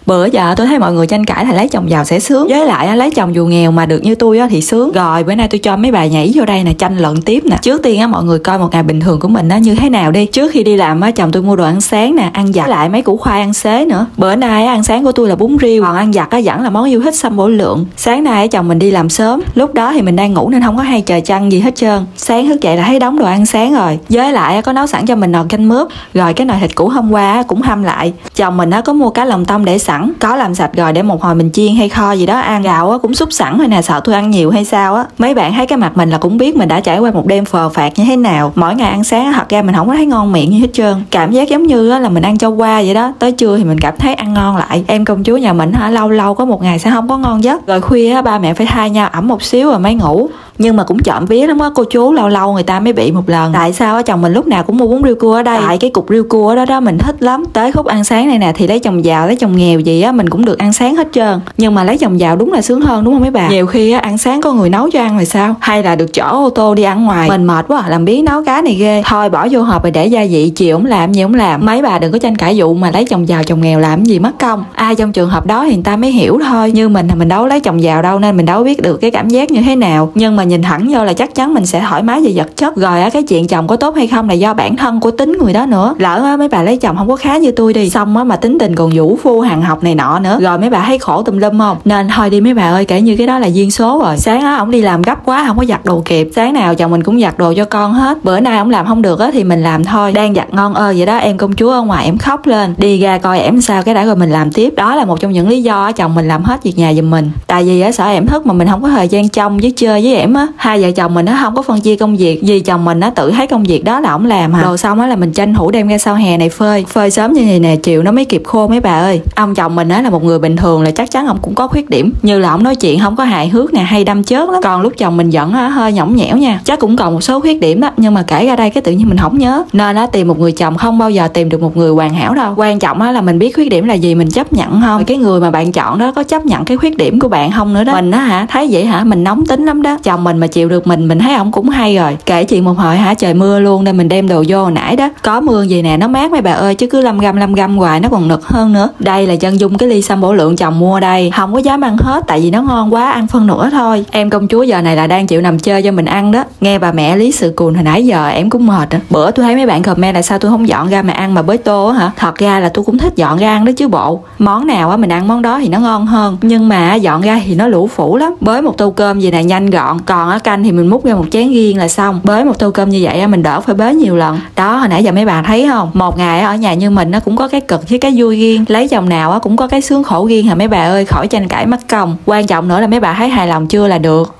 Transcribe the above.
Bữa giờ tôi thấy mọi người tranh cãi là lấy chồng giàu sẽ sướng, với lại lấy chồng dù nghèo mà được như tôi thì sướng. Rồi bữa nay tôi cho mấy bà nhảy vô đây nè, tranh luận tiếp nè. Trước tiên mọi người coi một ngày bình thường của mình như thế nào đi. Trước khi đi làm chồng tôi mua đồ ăn sáng nè, ăn vặt lại mấy củ khoai ăn xế nữa. Bữa nay ăn sáng của tôi là bún riêu, còn ăn vặt vẫn là món yêu thích sâm bổ lượng. Sáng nay chồng mình đi làm sớm, lúc đó thì mình đang ngủ nên không có hay chờ chăn gì hết trơn. Sáng thức dậy là thấy đống đồ ăn sáng rồi, với lại có nấu sẵn cho mình nồi canh mướp, rồi cái nồi thịt cũ hôm qua cũng hâm lại. Chồng mình có mua cá lòng tông để sẵn, có làm sạch rồi để một hồi mình chiên hay kho gì đó ăn. Gạo cũng xúc sẵn rồi nè, sợ tôi ăn nhiều hay sao. Mấy bạn thấy cái mặt mình là cũng biết mình đã trải qua một đêm phờ phạc như thế nào. Mỗi ngày ăn sáng thật ra mình không có thấy ngon miệng như hết trơn, cảm giác giống như là mình ăn cho qua vậy đó. Tới trưa thì mình cảm thấy ăn ngon lại. Em công chúa nhà mình lâu lâu có một ngày sẽ không có ngon giấc, rồi khuya ba mẹ phải thay nhau ẩm một xíu rồi mới ngủ. Nhưng mà cũng trộm vía lắm cô chú, lâu lâu người ta mới bị một lần. Tại sao chồng mình lúc nào cũng mua bún riêu cua ở đây? Tại cái cục riêu cua đó mình thích lắm. Tới khúc ăn sáng này nè thì lấy chồng giàu lấy chồng nghèo gì mình cũng được ăn sáng hết trơn. Nhưng mà lấy chồng giàu đúng là sướng hơn đúng không mấy bà? Nhiều khi ăn sáng có người nấu cho ăn rồi sao, hay là được chở ô tô đi ăn ngoài. Mình mệt quá làm biếng nấu cá này ghê, thôi bỏ vô hộp rồi để gia vị, chiều ổng làm gì ổng làm. Mấy bà đừng có tranh cãi vụ mà lấy chồng giàu chồng nghèo làm gì mất công. Ai trong trường hợp đó thì người ta mới hiểu thôi. Như mình là mình đâu lấy chồng giàu đâu nên mình đâu biết được cái cảm giác như thế nào. Nhưng mà nhìn thẳng vô là chắc chắn mình sẽ thoải mái về vật chất. Rồi cái chuyện chồng có tốt hay không là do bản thân của tính người đó nữa. Lỡ mấy bà lấy chồng không có khá như tôi đi, xong mà tính tình còn vũ phu hàng học này nọ nữa, rồi mấy bà thấy khổ tùm lum không? Nên thôi đi mấy bà ơi, kể như cái đó là duyên số rồi. Sáng ổng đi làm gấp quá không có giặt đồ kịp, sáng nào chồng mình cũng giặt đồ cho con hết. Bữa nay ổng làm không được thì mình làm thôi. Đang giặt ngon vậy đó, em công chúa ở ngoài em khóc lên, đi ra coi em sao cái đã rồi mình làm tiếp. Đó là một trong những lý do chồng mình làm hết việc nhà giùm mình. Tại vì sợ em thức mà mình không có thời gian trông với chơi với em. Hai vợ chồng mình không có phân chia công việc, vì chồng mình tự thấy công việc đó là ổng làm đồ xong là mình tranh thủ đem ra sau hè này phơi sớm như này nè, chiều nó mới kịp khô mấy bà ơi. Ông chồng mình là một người bình thường là chắc chắn ông cũng có khuyết điểm, như là ông nói chuyện không có hài hước nè, hay đâm chớt lắm. Còn lúc chồng mình giận hơi nhõng nhẽo nha, chắc cũng còn một số khuyết điểm đó, nhưng mà kể ra đây cái tự nhiên mình không nhớ. Nên tìm một người chồng không bao giờ tìm được một người hoàn hảo đâu. Quan trọng là mình biết khuyết điểm là gì, mình chấp nhận không, cái người mà bạn chọn đó có chấp nhận cái khuyết điểm của bạn không nữa đó. Mình thấy vậy mình nóng tính lắm đó. Chồng mình mà chịu được mình thấy ổng cũng hay rồi. Kể chuyện một hồi trời mưa luôn nên mình đem đồ vô hồi nãy đó, có mưa gì nè nó mát mấy bà ơi, chứ cứ lâm găm hoài nó còn nực hơn nữa. Đây là chân dung cái ly sâm bổ lượng chồng mua đây, không có dám ăn hết tại vì nó ngon quá, ăn phân nửa thôi. Em công chúa giờ này là đang chịu nằm chơi cho mình ăn đó. Nghe bà mẹ lý sự cùn hồi nãy giờ em cũng mệt á. Bữa tôi thấy mấy bạn comment là sao tôi không dọn ra mà ăn mà bới tô hả? Thật ra là tôi cũng thích dọn ra ăn đó chứ bộ. Món nào mình ăn món đó thì nó ngon hơn, nhưng mà dọn ra thì nó lũ phủ lắm. Bới một tô cơm gì nè nhanh gọn, còn canh thì mình múc ra một chén riêng là xong. Bới một tô cơm như vậy mình đỡ phải bới nhiều lần. Đó hồi nãy giờ mấy bà thấy không, một ngày ở nhà như mình nó cũng có cái cực với cái vui riêng, lấy chồng nào cũng có cái sướng khổ riêng hả mấy bà ơi, khỏi tranh cãi mất công. Quan trọng nữa là mấy bà thấy hài lòng chưa là được.